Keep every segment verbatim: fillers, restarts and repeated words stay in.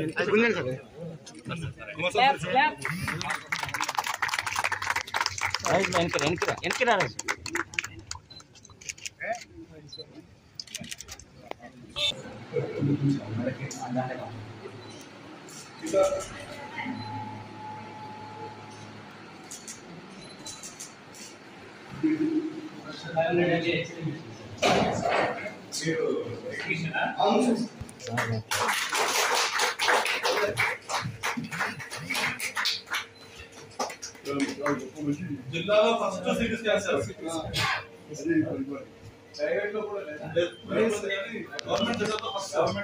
జిల్లాలో first CT scan sir private లో కూడా లేదు గవర్నమెంట్ జిల్లాలో first government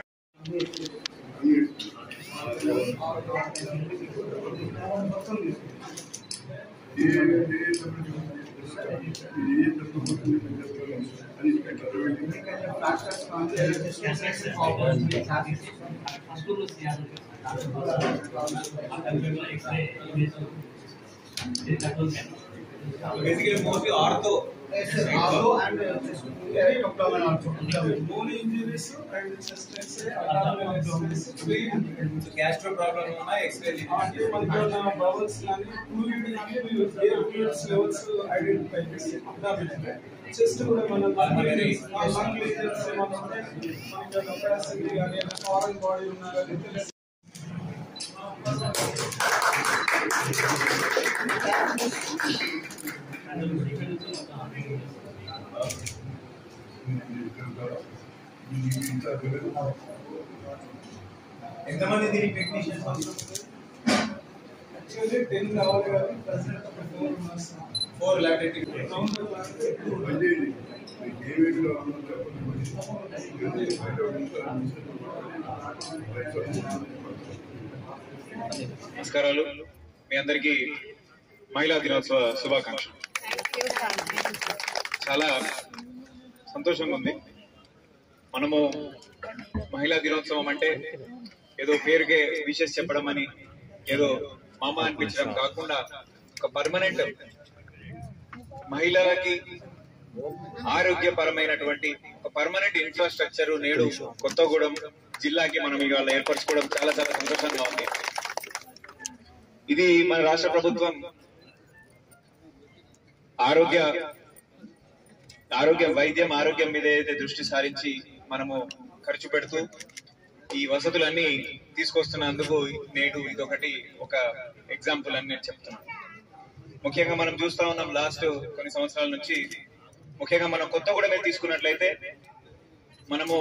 basically mostly ortho ortho and abdomen also bone injuries and chest x-ray so gastro problem una x-ray ante manna bowels lani fluid lani air fluids levels identify chesi chest kuda mana pulmonary lung lesions mana unte manaki capacity ani foreign body unnara తెలుసు ఎంతమంది దీని technicians actually ten రావాలి కానీ present ఒక four ఉన్నారు four లాటెక్నిక్ నమస్కారాలు. మీ అందరికీ మహిళా దినోత్సవ శుభాకాంక్షలు. చాలా సంతోషంగా ఉంది. మనము మహిళా దినోత్సవం అంటే ఏదో పేరుకే విషెస్ చెప్పడం అని ఏదో మామ అనిపించడం కాకుండా ఒక పర్మనెంట్ మహిళలకి ఆరోగ్యపరమైనటువంటి ఒక పర్మనెంట్ ఇన్ఫ్రాస్ట్రక్చర్ నేడు కొత్తగూడెం జిల్లాకి మనం ఇవాళ ఏర్పరచుకోవడం చాలా చాలా సంతోషంగా ఉంది. ఇది మన రాష్ట్ర ప్రభుత్వం ఆరోగ్య ఆరోగ్యం వైద్యం ఆరోగ్యం మీద ఏదైతే దృష్టి సారించి మనము ఖర్చు పెడుతూ ఈ వసతులన్నీ తీసుకొస్తున్నందుకు నేడు ఇదొకటి ఒక ఎగ్జాంపుల్ అని నేను చెప్తున్నాను. ముఖ్యంగా మనం చూస్తా ఉన్నాం లాస్ట్ కొన్ని సంవత్సరాల నుంచి, ముఖ్యంగా మనం కొత్తగూడెం తీసుకున్నట్లయితే మనము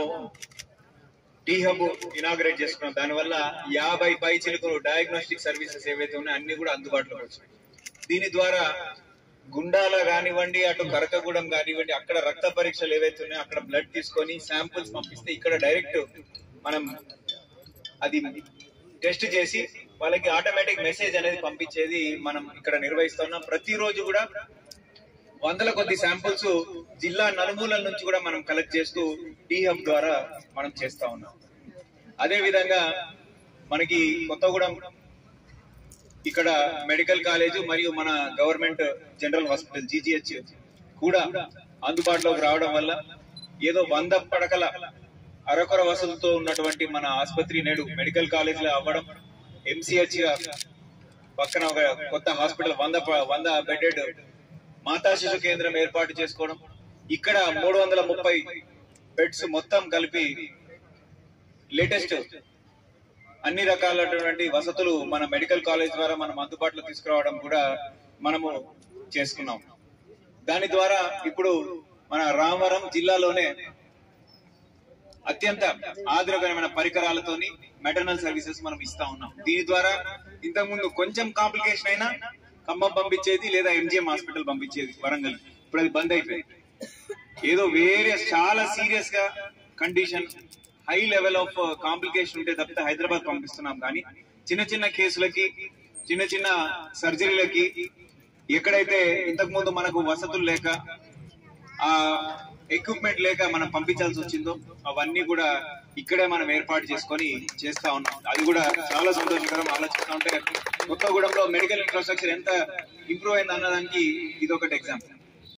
టీ హబ్ ఇనాగ్రేట్ చేసుకున్నాం. దానివల్ల యాభై పై చిలుకలు డయాగ్నోస్టిక్ సర్వీసెస్ ఏవైతే ఉన్నాయో అన్ని కూడా అందుబాటులోకి వచ్చాయి. దీని ద్వారా గుండాల కానివ్వండి, అటు కరకగూడెం కానివ్వండి, అక్కడ రక్త పరీక్షలు ఏవైతే ఉన్నాయో అక్కడ బ్లడ్ తీసుకొని శాంపుల్స్ పంపిస్తే ఇక్కడ డైరెక్ట్ మనం అది టెస్ట్ చేసి వాళ్ళకి ఆటోమేటిక్ మెసేజ్ అనేది పంపించేది మనం ఇక్కడ నిర్వహిస్తున్నాం. ప్రతిరోజు కూడా వందల కొద్ది శాంపుల్స్ జిల్లా నలుమూలల నుంచి కూడా మనం కలెక్ట్ చేస్తూ టీ హబ్ ద్వారా మనం చేస్తా ఉన్నాం. అదే విధంగా మనకి కొత్తగూడెం ఇక్కడ మెడికల్ కాలేజ్ మరియు మన గవర్నమెంట్ జనరల్ హాస్పిటల్ జీజీహెచ్ కూడా అందుబాటులోకి రావడం వల్ల ఏదో వంద పడకల అరకొర వసతులతో ఉన్నటువంటి మన ఆసుపత్రి నేడు మెడికల్ కాలేజ్ లో అవ్వడం, ఎంసీహెచ్ పక్కన ఒక కొత్త హాస్పిటల్ వంద వంద బెడెడ్ మాతా శిశు కేంద్రం ఏర్పాటు చేసుకోవడం, ఇక్కడ మూడు వందల ముప్పై బెడ్స్ మొత్తం కలిపి లేటెస్ట్ అన్ని రకాలైనటువంటి వసతులు మన మెడికల్ కాలేజ్ ద్వారా మనం అందుబాటులో తీసుకురావడం కూడా మనము చేసుకున్నాం. దాని ద్వారా ఇప్పుడు మన రామవరం జిల్లాలోనే అత్యంత ఆధునికమైన పరికరాలతోని మెటర్నల్ సర్వీసెస్ మనం ఇస్తా ఉన్నాం. దీని ద్వారా ఇంతకుముందు కొంచెం కాంప్లికేషన్ అయినా ఖమ్మం పంపించేది లేదా ఎంజిఎం హాస్పిటల్ పంపించేది వరంగల్, ఇప్పుడు అది బంద్ అయిపోయింది. ఏదో వేరే చాలా సీరియస్ గా condition high level of complication ఉంటే తప్పితే హైదరాబాద్ పంపిస్తున్నాం. కానీ చిన్న చిన్న కేసులకి చిన్న చిన్న సర్జరీలకి ఎక్కడైతే ఇంతకు ముందు మనకు వసతులు లేక ఆ ఎక్విప్మెంట్ లేక మనం పంపించాల్సి వచ్చిందో అవన్నీ కూడా ఇక్కడే మనం ఏర్పాటు చేసుకొని చేస్తా ఉన్నాం. అది కూడా చాలా సంతోషకరం. ఆలోచిస్తా ఉంటే కొత్తగూడెంలో మెడికల్ ఇన్ఫ్రాస్ట్రక్చర్ ఎంత ఇంప్రూవ్ అయింది అన్నదానికి ఇది ఒకటి ఎగ్జాంపుల్.